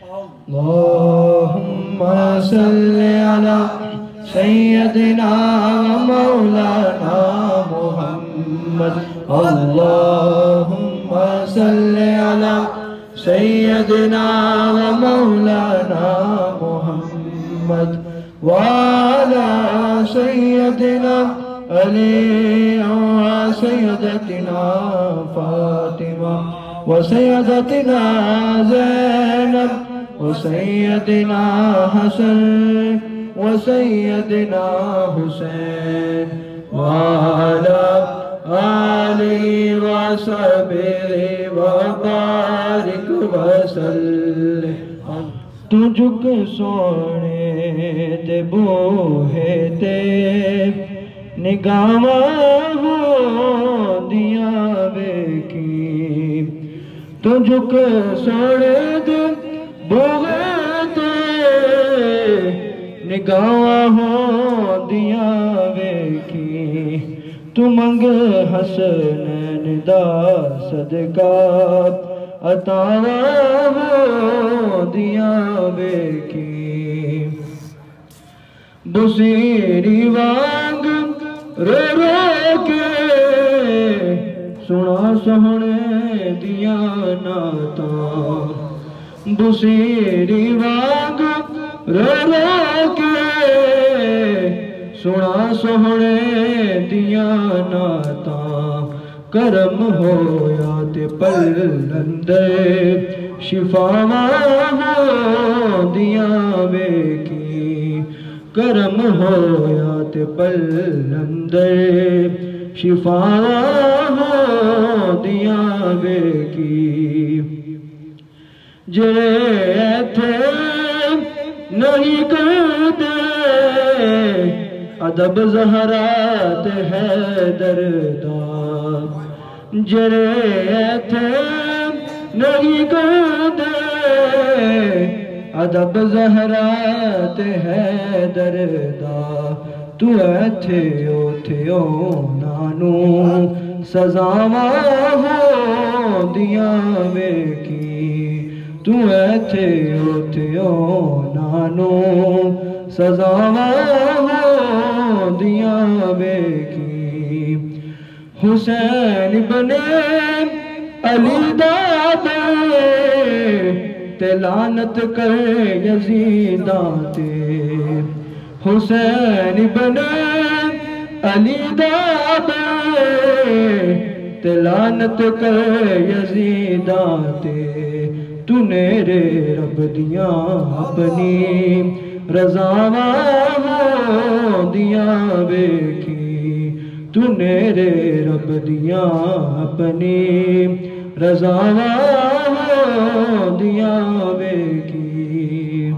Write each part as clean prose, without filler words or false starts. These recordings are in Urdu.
اللهم صل على سيدنا ومولانا محمد اللهم صل على سيدنا ومولانا محمد وعلى سيدنا علي وسيدتنا فاطمة وسيدتنا زينب وسيدنا حسن وسيدنا حسين وعلى آله وصحبه وبارك وسلم تجھ کے سونے دے بوہے تے نگاہاں دیاں ویکھی تجھ کے سونے دے بوہے تے نگاہاں دیاں ویکھی تو منگ حسنین دا صدقہ عطا دیاں ویکھی بصیری وانگ رو رو کے سنا سہنے دیاں نعتاں بصیری وانگ رو رو کے سنا سہنے دیاں نعتاں کرم ہویا تے پلندے شفاواں دیاں ویکھی کرم ہویا تے پلندے شفاواں دیاں ویکھی جڑے ایتھے نہیں کردے ادب زہرا تے حیدر دا جڑے ایتھے نہیں کردے ادب زہرا تے حیدر دا تو ایتھے اوتھے اونانو سزاواں دیاں ویکھی تو ایتھے اوتھے اونانو سزاواں دیاں ویکھی حسین بنے علی دادے تے لعنت کر یزیداں تے حسین بنے علی دادے تے لعنت کر یزیداں تے تو نیرے رب دیاں اپنی رضاواں دیاں ویکھی تو نیرے رب دیاں اپنی رضاواں دیاں ویکھی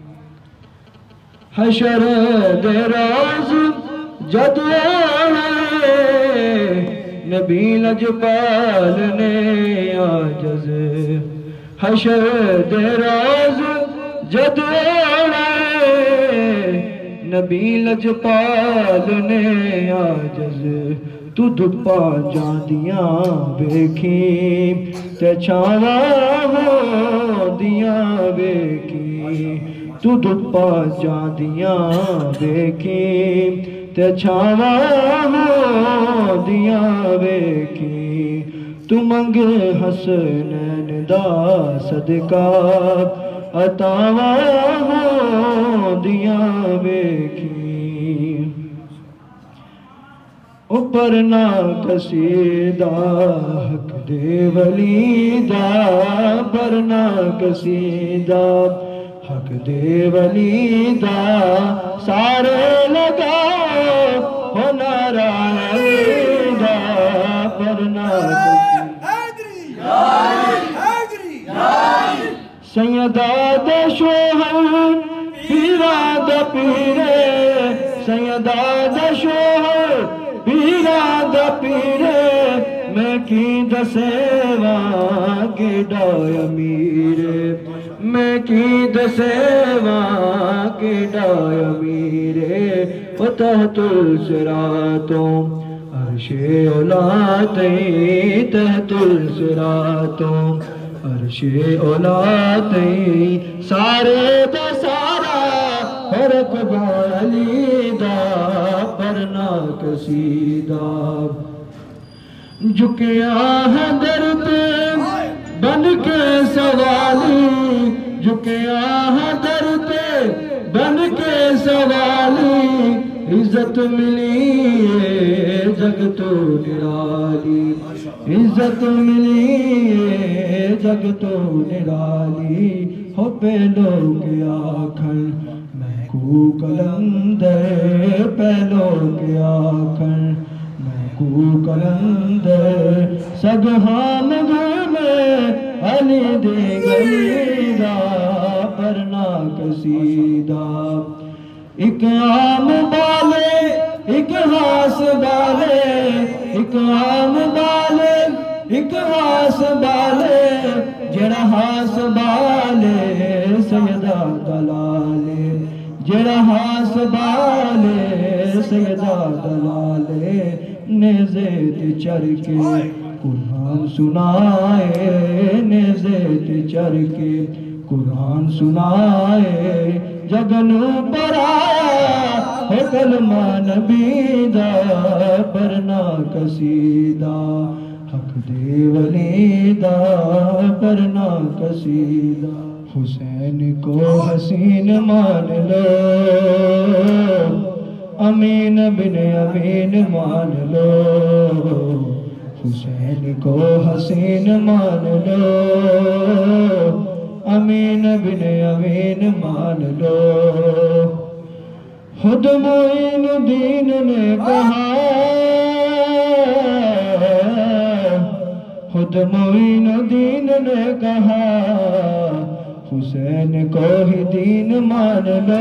حشر دے راز جد آئے نبی لجپال نے عاجز حشر دے راز جد آئے نبی لجپال نے عاجز تو دھپا جاندیاں ویکھی تے چھاواں دیاں ویکھی تو دھپا جاندیاں ویکھی تے چھاواں دیاں ویکھی تو منگ حسنین دا صدقہ عطاواں دیاں ویکھی اوپر نہ کسیدہ حق دے ولی دا پر نہ کسیدہ حق دے ولی دا سارے لگاؤ ہو نعرہ دا پر نہ سیدہ دے شوہر پیرا دا پیرے سیدہ دے شوہر پیرا دا پیرے میں کی دسیواں کی ڈائے میرے میں کی دسیواں کی ڈائے میرے تحت الصراطوں عرش اولاتیں تحت الصراطوں عرش اولاتیں مرتبہ علی دا پرنا کسیدہ جھکیا ہے در پہ بن کے سوالی جھکیا ہے در پہ بن کے سوالی عزت ملی ہے جگ تو نرالی عزت ملی ہے جگ تو نرالی ہو پہلو کے آکھن میں کو کلندر پہلو کے آکھن میں کو کلندر سگہام میں علی دے گلیدہ پرنا کسیدہ ایک عام بالے ایک ہاس بالے ایک عام بالے ایک ہاس بالے جڑا ہاس بالے سیدہ دلالے جڑا ہاس بالے سیدہ دلالے نیزے تے چڑھ کے قرآن سنائے نیزے تے چڑھ کے قرآن سنائے جگنو پر آیا ہے کلمہ نبی دا پرنا کسیدہ حق دے ولی دا پرنا کسیدہ حسین کو حسین مان لو امین بن امین مان لو حسین کو حسین مان لو امین بن امین مان لو خود معین الدین نے کہا خود معین الدین نے کہا حسین کو ہی دین مان لو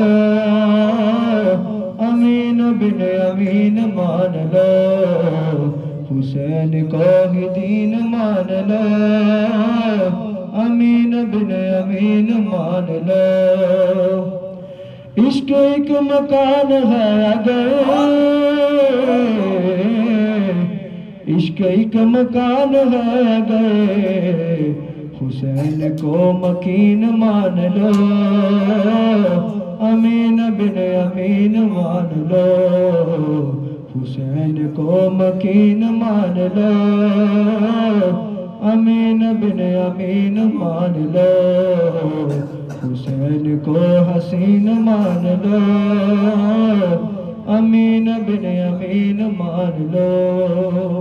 امین بن امین مان لو حسین کو ہی دین مان لو امین بن امین مان لو عشق ایک مکان ہے اگر عشق ایک مکان ہے اگر حسین کو مکین مان لو امین بن امین مان لو حسین کو مکین مان لو امین بن امین مان لو حسین کو حسین مان لو امین بن امین مان لو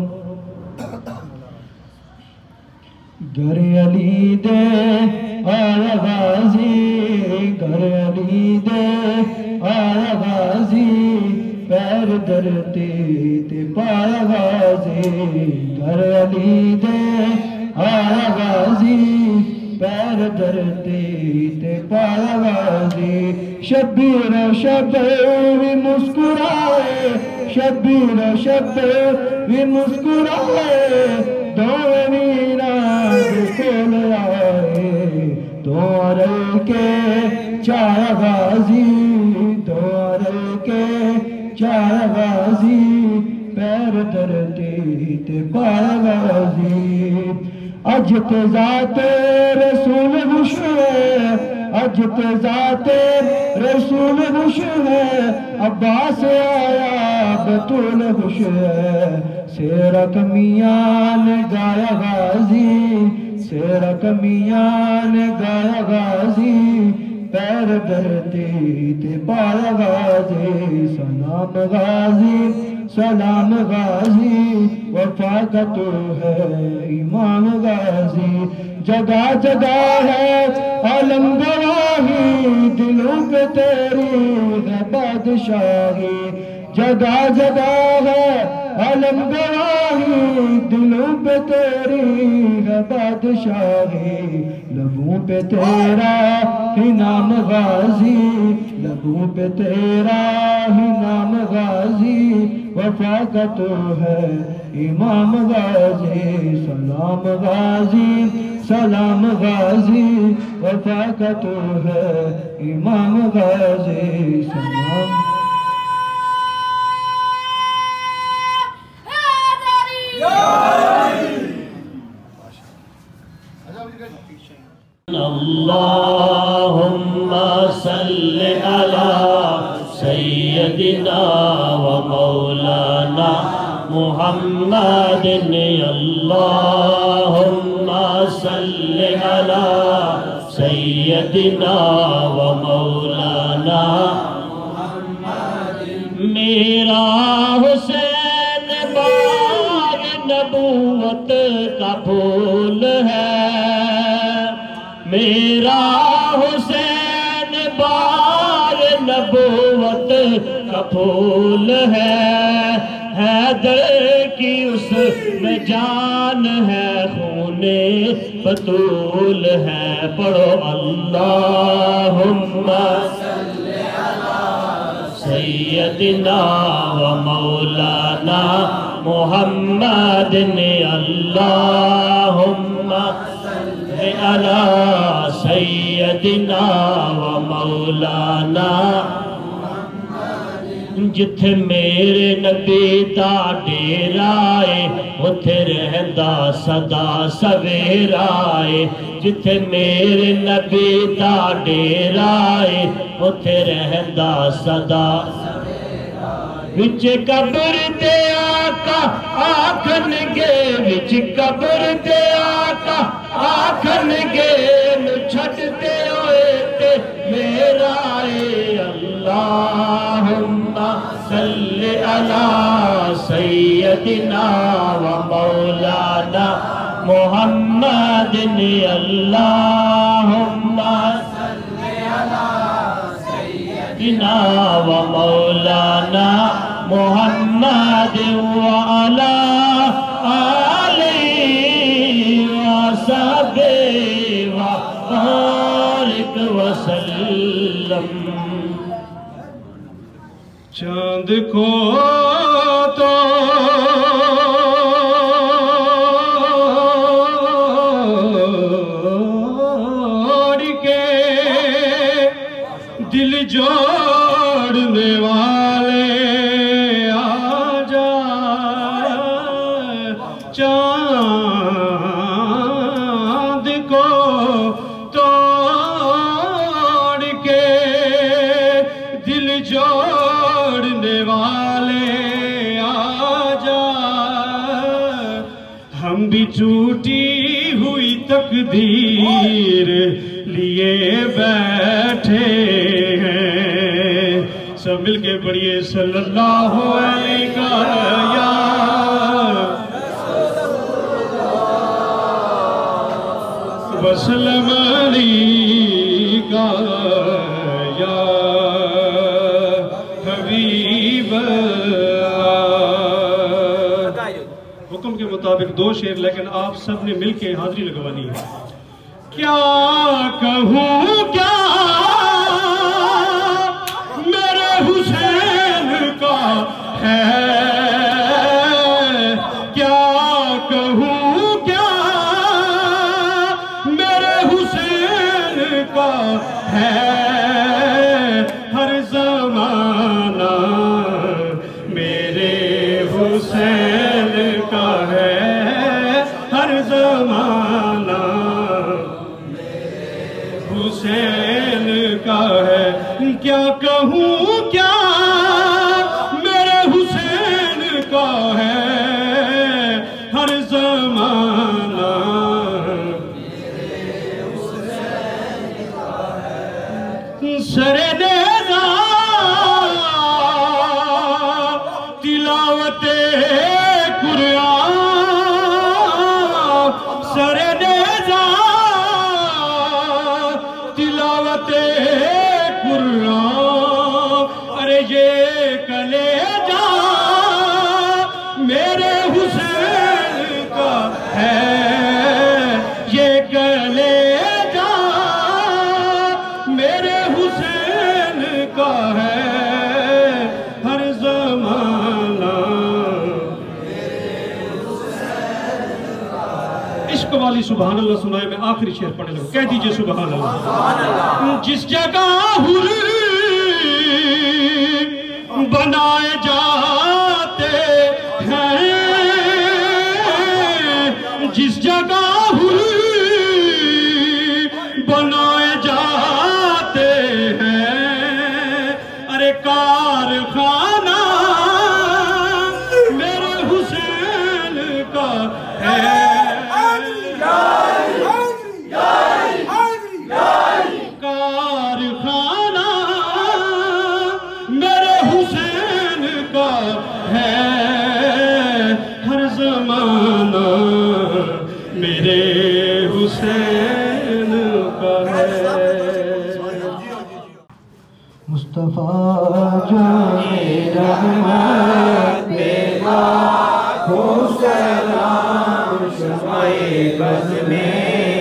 گر علی دے آیا غازی گر علی دے آیا غازی پیر درتے تے پایا غازی گر علی دے آیا غازی پیر درتے تے پایا غازی شبیر شبیر بھی مسکرائے شبیر شبیر بھی مسکرائے دو میران کھول آئے دو عرل کے چار غازی دو عرل کے چار غازی پیر درتے تے پایا غازی اج تے ذات رسول خوش ہے اج تے ذات رسول خوش ہے عباس آیا بطول خوش ہے سیرہ کمیان گایا غازی سیرہ کمیان گایا غازی پیر درتے تے پایا غازی سلام غازی سلام غازی وفا کا تو ہے امام غازی جگہ جگہ ہے عالم گواہی دلوں پہ تیری ہے بادشاہی جگہ جگہ ہے عالم گواہی دلوں پہ تیری ہے بادشاہی لبوں پہ تیرا ہی نام غازی لبوں پہ تیرا ہی نام غازی وفا کا تو ہے امام غازی سلام غازی سلام غازی وفا کا تو ہے امام غازی سلام اللہم صلی علی سیدنا و مولانا محمد اللہم صلی علی سیدنا و مولانا میرا حسین باغ نبوت کا پھول ہے میرا حسین باغ نبوت کا پھول ہے حیدر کی اس میں جان ہے خون بطول ہے پڑھو اللہم صلی علی سیدنا و مولانا محمد اللہم صلی علی سیدنا و مولانا جتھے میرے نبی دا ڈیرا ہے اتھے رہندا صدا سویرا ہے جتھے میرے نبی دا ڈیرا ہے اتھے رہندا صدا وچ قبر دے آقا آکھنگے وچ قبر دے آقا آکھنگے نو چھڈتے ہوئے تے میرا اے اللہم صلی علی سیدنا و مولانا محمد اللہم صلی علی سیدنا و مولانا محمد وعلا آلہ وصحبہ وبارک وسلم چاند کو تو دل جوڑنے والے آ جائے چاند کو توڑ کے دل جوڑنے والے آ جائے ہم بھی ٹوٹی ہوئی تقدیر لیے بیٹھے ہیں سب مل کے پڑھیے صلی اللہ علیہ وسلم علیکہ یا حبیب حکم کے مطابق 2 شعر لیکن آپ سب نے مل کے حاضری لگوانی ہے کیا کہوں کیا میرے حسین کا ہے کیا کہوں کیا میرے حسین کا ہے ہر زمانہ میرے حسین کا ہے ہر زمانہ حسین کا ہے کیا کہوں کیا میرے حسین کا ہے ہر زمانہ سر نیزہ تلاوت قرآن سر نیزہ تلاوت قرآن ارے یہ کلیجہ میرے حسین کا ہے یہ کلیجہ میرے حسین کا ہے ہر زمانہ عشق والی سبحان اللہ سنائے میں آخری شعر پڑھنے لگوں کہہ دیجئے سبحان اللہ جس جگہ حری بنائے جاتے ہیں جس جگہ حری بنائے جاتے ہیں ارے کارخانے مصطفیٰ جانے رحمت پیدا ہو سلام شمع بز میں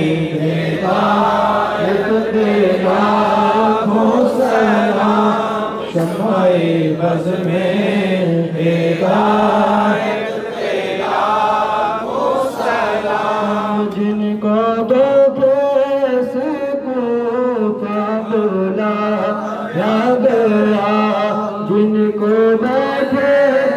ہدایت پیدا ہو سلام شمع بز میں ہدایت پیدا ہو سلام جن کو دیکھے سکو بلا یا گیا جن کو بیٹھے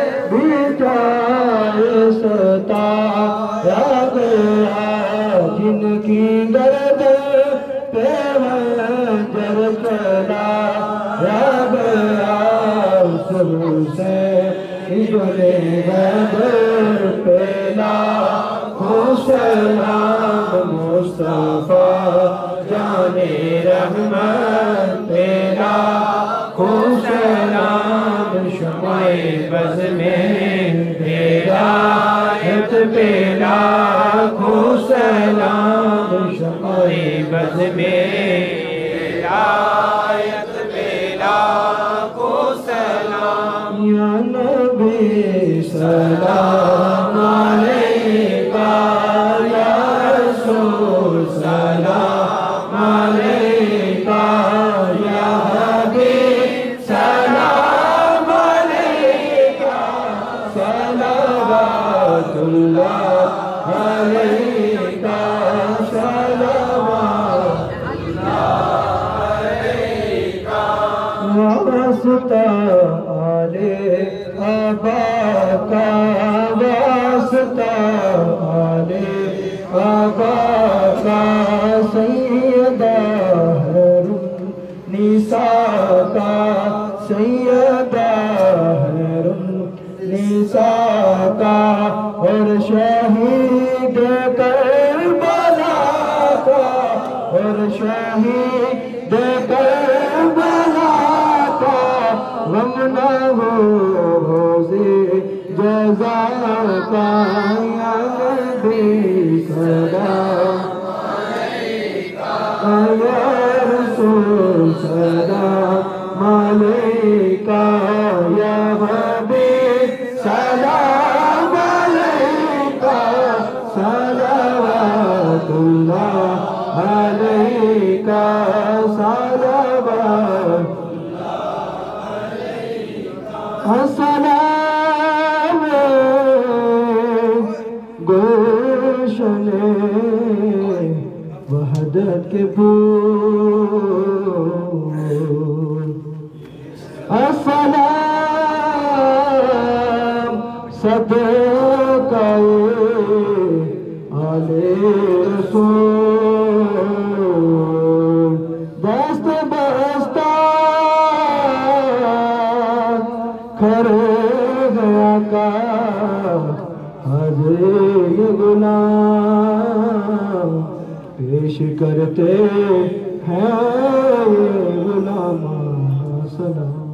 بٹھائے ستا یا گیا جن کی گرد پہ منظر چلا یا گیا سب سے ہجلے بدر پیلا ہو سلام مصطفیٰ جانے رحمت پیلا ہو سلام شمع بز میں ہدایت پیلا ہو سلام شمع بز میں ہدایت پیلا ہو سلام یا نبی سلام علیکہ یا رسول سلام علیکہ یا حبیب سلام علیکہ صلوات اللہ علیکہ صلوات اللہ علیکہ واسطہ آل ابا کا واسطہ آل ابا کا سیدہ حرم نساء کا سیدہ حرم نساء کا اور شہید کربلا کا اور شہید کربلا کا غمنا ہو روزے جزا کا یا نبی سلام علیکہ یا رسول سلام علیکہ یا حبیب سلام علیکہ صلوات اللہ علیکہ صلوات السلام گلشن وحدت کے پھول السلام صدقہ آل رسول دست بستہ کھڑے گیا کا حاضر غلام پیش کرتے ہیں غلام سلام